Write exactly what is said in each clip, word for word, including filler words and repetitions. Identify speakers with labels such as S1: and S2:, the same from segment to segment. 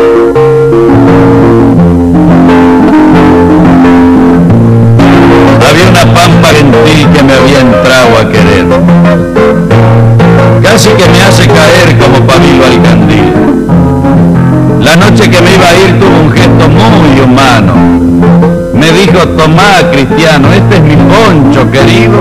S1: Había una pampa gentil que me había entrado a querer, casi que me hace caer como pabilo al candil. La noche que me iba a ir tuvo un gesto muy humano. Me dijo: tomá, Cristiano, este es mi poncho querido,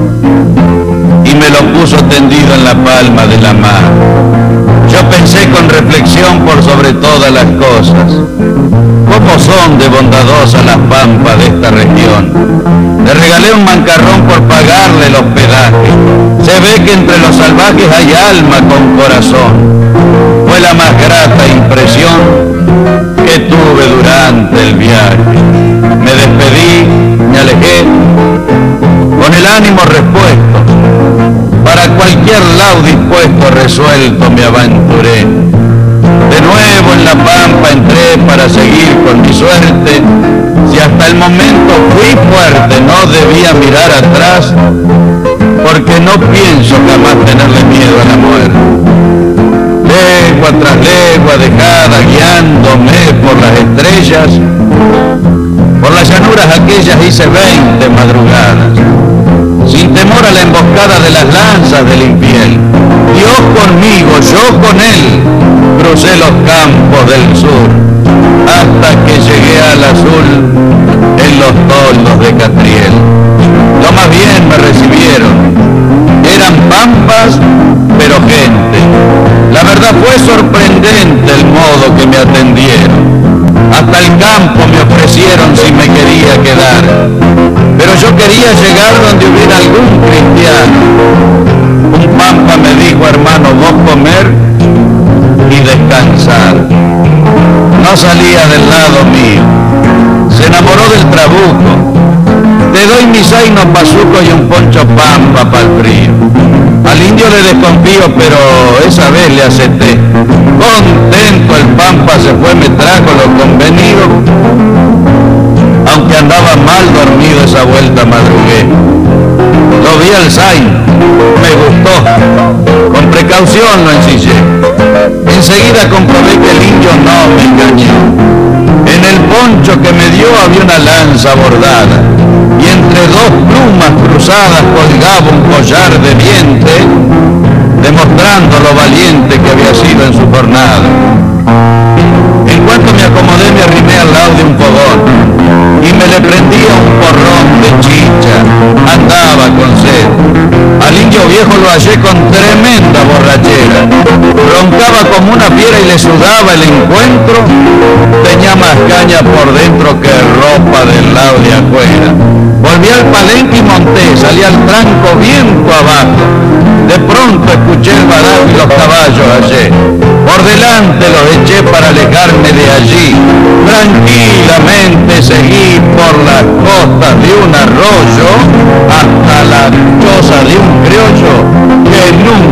S1: y me lo puso tendido en la palma de la mano. Yo pensé con reflexión por sobre todas las cosas, ¿cómo son de bondadosas las pampas de esta región? Le regalé un mancarrón por pagarle el hospedaje. Se ve que entre los salvajes hay alma con corazón. Fue la más grata impresión que tuve durante el viaje. Me despedí, me alejé, con el ánimo repuesto. Para cualquier lado dispuesto, resuelto me aventuré. De nuevo en la pampa entré para seguir con mi suerte. Si hasta el momento fui fuerte, no debía mirar atrás, porque no pienso jamás tenerle miedo a la muerte. Legua tras legua dejada guiándome por las estrellas, por las llanuras aquellas hice veinte madrugadas, sin temor a la emboscada de las lanzas del infiel. Dios conmigo, yo con él, crucé los campos del sur, hasta que llegué al azul en los toldos de Catriel. Lo más bien me recibieron, eran pampas, pero gente. La verdad fue sorprendente el modo que me atendieron. Hasta el campo me ofrecieron si me quería quedar, pero yo quería llegar donde hubiera algún cristiano. Un pampa me dijo: hermano, vos comer y descansar. No salía del lado mío, se enamoró del trabuco. Te doy mi zaino pazuco y un poncho pampa para el frío. Al indio le desconfío, pero esa vez le acepté. Contento el pampa se fue, me trajo lo convenido. Aunque andaba mal dormido, esa vuelta madrugué. Lo vi al zaino, me gustó. Con precaución lo ensillé. Enseguida comprobé que el indio no me engañó. En el poncho que me dio había una lanza bordada, y entre dos plumas cruzadas colgaba un collar de diente, demostrando lo valiente que había sido en su jornada. En cuanto me acomodé, me arrimé al lado de un fogón y me le prendía un porrón de chicha. Andaba con sed. Al indio viejo lo hallé con tremenda borrachera. Roncaba como una fiera y le sudaba el encuentro. Tenía más caña por dentro que ropa del lado de afuera. Volví al palenque y monté, salí al tranco viento abajo. De pronto escuché el badajo y los caballos hallé. Por delante los eché para alejarme de allí. Tranquilamente seguí por las costas de un arroyo hasta la choza de un criollo que nunca